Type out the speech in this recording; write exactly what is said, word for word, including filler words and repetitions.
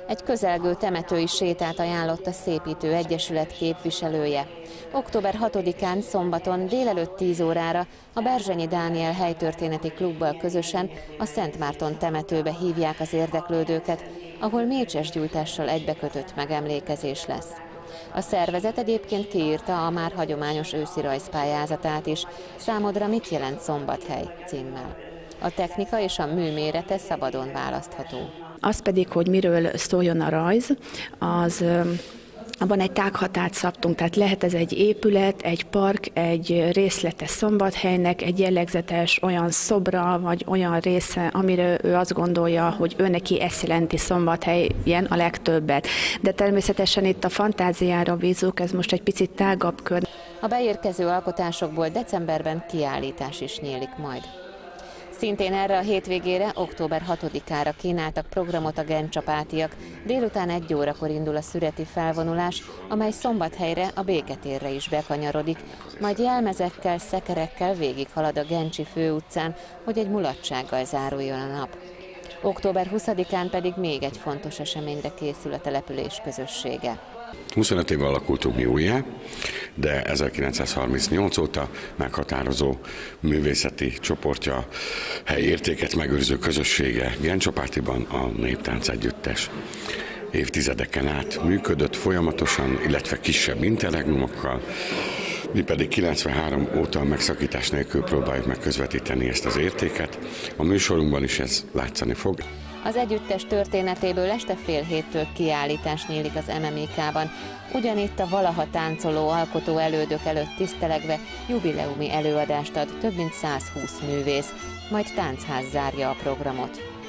Egy közelgő temetői sétát ajánlott a Szépítő Egyesület képviselője. október hatodikán szombaton délelőtt tíz órára a Berzsenyi Dániel helytörténeti klubbal közösen a Szent Márton temetőbe hívják az érdeklődőket, ahol mécsesgyújtással egybekötött megemlékezés lesz. A szervezet egyébként kiírta a már hagyományos őszi rajzpályázatát is, Számodra mit jelent Szombathely címmel. A technika és a mű mérete szabadon választható. Az pedig, hogy miről szóljon a rajz, az abban egy tághatárt szabtunk, tehát lehet ez egy épület, egy park, egy részlete Szombathelynek, egy jellegzetes olyan szobra, vagy olyan része, amire ő azt gondolja, hogy ő neki ezt jelenti Szombathelyen a legtöbbet. De természetesen itt a fantáziára bízunk, ez most egy picit tágabb kör. A beérkező alkotásokból decemberben kiállítás is nyílik majd. Szintén erre a hétvégére, október hatodikára kínáltak programot a gencsapátiak. Délután egy órakor indul a szüreti felvonulás, amely Szombathelyre, a Béketérre is bekanyarodik, majd jelmezekkel, szekerekkel végighalad a Gencsi főutcán, hogy egy mulatsággal záruljon a nap. október huszadikán pedig még egy fontos eseményre készül a település közössége. huszonöt éve alakultunk mi újjá, de ezerkilencszázharmincnyolc óta meghatározó művészeti csoportja, helyi értéket megőrző közössége Gencsapátiban a Néptánc Együttes. Évtizedeken át működött folyamatosan, illetve kisebb interregnumokkal, mi pedig kilencvenhárom óta megszakítás nélkül próbáljuk megközvetíteni ezt az értéket. A műsorunkban is ez látszani fog. Az együttes történetéből este fél héttől kiállítás nyílik az em em i ká-ban. Ugyanitt a valaha táncoló alkotó elődök előtt tisztelegve jubileumi előadást ad több mint százhúsz művész, majd táncház zárja a programot.